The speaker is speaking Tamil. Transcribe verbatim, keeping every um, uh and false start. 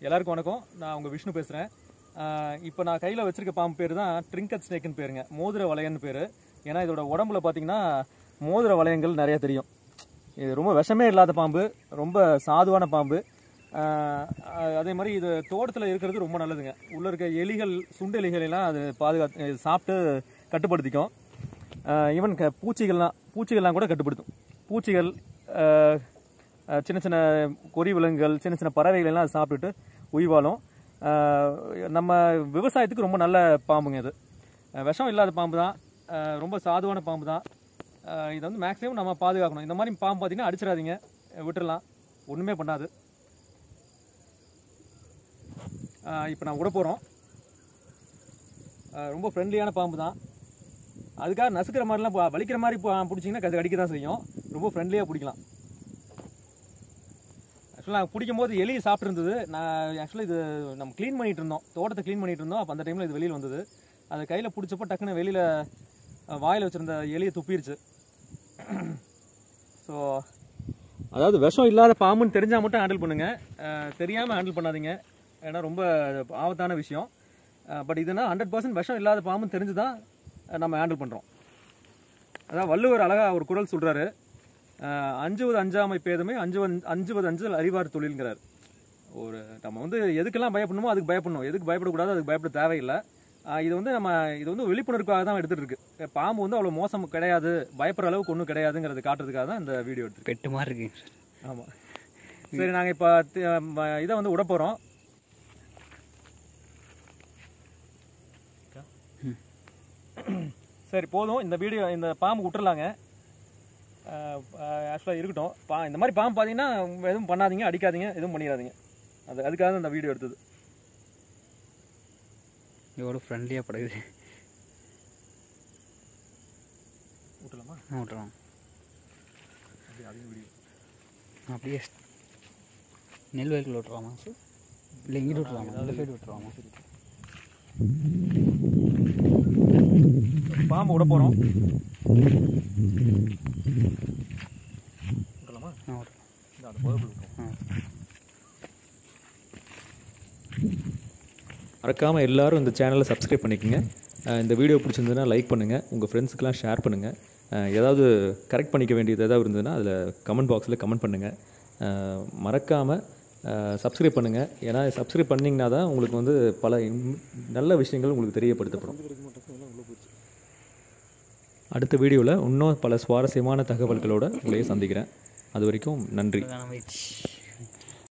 எல்லாருக்கும் வணக்கம். நான் உங்கள் விஷ்ணு பேசுகிறேன். இப்போ நான் கையில் வச்சிருக்க பாம்பு பேர் தான் ட்ரிங்கட் ஸ்னேக்குன்னு பேருங்க. மோதிர வளையன்னு பேர். ஏன்னா இதோட உடம்புல பார்த்தீங்கன்னா மோதிர வளையங்கள் நிறையா தெரியும். இது ரொம்ப விஷமே இல்லாத பாம்பு, ரொம்ப சாதுவான பாம்பு. அதே மாதிரி இது தோட்டத்தில் இருக்கிறது ரொம்ப நல்லதுங்க. உள்ளே இருக்க எலிகள், சுண்டு எலிகளெல்லாம் அது பாதுகாத்து சாப்பிட்டு கட்டுப்படுத்திக்கும். ஈவன் க பூச்சிகள்லாம் பூச்சிகள்லாம் கூட கட்டுப்படுத்தும். பூச்சிகள், சின்ன சின்ன கொறி விலங்குகள், சின்ன சின்ன பறவைகள் எல்லாம் சாப்பிட்டுட்டு உயிர் வாழும். நம்ம விவசாயத்துக்கு ரொம்ப நல்ல பாம்புங்க. இது விஷம் இல்லாத பாம்பு தான், ரொம்ப சாதுவான பாம்பு தான். இதை வந்து மேக்ஸிமம் நம்ம பாதுகாக்கணும். இந்த மாதிரி பாம்பு பார்த்தீங்கன்னா அடிச்சிடாதீங்க, விட்டுடலாம், ஒன்றுமே பண்ணாது. இப்போ நான் விட போகிறோம். ரொம்ப ஃப்ரெண்ட்லியான பாம்பு தான். அதுக்காக நசுக்கிற மாதிரிலாம் வலிக்கிற மாதிரி பிடிச்சிங்கன்னா கது கடிக்க தான் செய்யும். ரொம்ப ஃப்ரெண்ட்லியாக பிடிக்கலாம். ஆக்சுவலாக நாங்கள் பிடிக்கும் போது எலி சாப்பிட்ருந்தது. நான் ஆக்சுவலாக இது நம்ம க்ளீன் பண்ணிகிட்டு இருந்தோம், தோட்டத்தை க்ளீன் பண்ணிகிட்டு இருந்தோம். அப்போ அந்த டைமில் இது வெளியில் வந்தது. அதை கையில் பிடிச்சப்போ டக்குன்னு வெளியில் வாயில் வச்சுருந்த எலியை துப்பிடுச்சு. ஸோ அதாவது விஷம் இல்லாத பாம்புன்னு தெரிஞ்சால் மட்டும் ஹேண்டில் பண்ணுங்கள், தெரியாமல் ஹேண்டில் பண்ணாதீங்க. ஏன்னா ரொம்ப ஆபத்தான விஷயம். பட் இதுனா ஹண்ட்ரட் பர்சன்ட் விஷம் இல்லாத பாம்புன்னு தெரிஞ்சு தான் நம்ம ஹேண்டில் பண்ணுறோம். அதான் வள்ளுவர் அழகாக ஒரு குறள் சொல்கிறாரு, அஞ்சுவது அஞ்சாமை பேதமே, அஞ்சுவது அஞ்சுவது அஞ்சல் அறிவார் தொழில்ங்கிறார். ஒரு நம்ம வந்து எதுக்கெல்லாம் பயப்படணுமோ அதுக்கு பயப்படணும், எதுக்கு பயப்படக்கூடாது அதுக்கு பயப்பட தேவையில்லை. இது வந்து நம்ம இது வந்து விழிப்புணர்வுக்காக தான் எடுத்துகிட்டு இருக்கு. பாம்பு வந்து அவ்வளோ மோசம் கிடையாது, பயப்படுற அளவுக்கு ஒன்றும் கிடையாதுங்கிறது காட்டுறதுக்காக தான் இந்த வீடியோ எடுத்து. பெட்டு மாதிரி இருக்கு. ஆமாம், சரி, நாங்கள் இப்போ இதை வந்து விட போகிறோம். சரி, போதும் இந்த வீடியோ. இந்த பாம்பு விட்டுறலாங்க, ஆக்சுவலாக இருக்கட்டும். பா இந்த மாதிரி பாம்பு பார்த்தீங்கன்னா எதுவும் பண்ணாதீங்க, அடிக்காதீங்க, எதுவும் பண்ணிடாதீங்க. அது அதுக்காக தான் இந்த வீடியோ எடுத்தது. எவ்வளோ ஃப்ரெண்ட்லியாக படுது. விட்டுலாமா? ஆ விட்டுலாம். அப்படியே அதையும் வீடியோ அப்படியே நெல் வயலுக்குள்ள விட்டுருவாமா சார்? இல்லை இங்கிட்டு விட்டுருவாமா? இந்த சைடு விட்டுருவாமா? பாம்பு விட போகிறோம். விடலாமா? ஆ விட்டுலாம். அது போதும் விட்டுரும். மறக்காமல் எல்லோரும் இந்த சேனலை சப்ஸ்கிரைப் பண்ணிக்கோங்க. இந்த வீடியோ பிடிச்சிருந்ததுன்னா லைக் பண்ணுங்கள், உங்கள் ஃப்ரெண்ட்ஸுக்கெலாம் ஷேர் பண்ணுங்கள். ஏதாவது கரெக்ட் பண்ணிக்க வேண்டியது ஏதாவது இருந்ததுன்னா அதில் கமெண்ட் பாக்ஸில் கமெண்ட் பண்ணுங்கள். மறக்காமல் சப்ஸ்கிரைப் பண்ணுங்கள். ஏன்னா சப்ஸ்கிரைப் பண்ணிங்கன்னா தான் உங்களுக்கு வந்து பல நல்ல விஷயங்கள் உங்களுக்கு தெரியப்படுத்தப்படும். அடுத்த வீடியோவில் இன்னும் பல சுவாரஸ்யமான தகவல்களோடு உங்களையே சந்திக்கிறேன். அது வரைக்கும் நன்றி.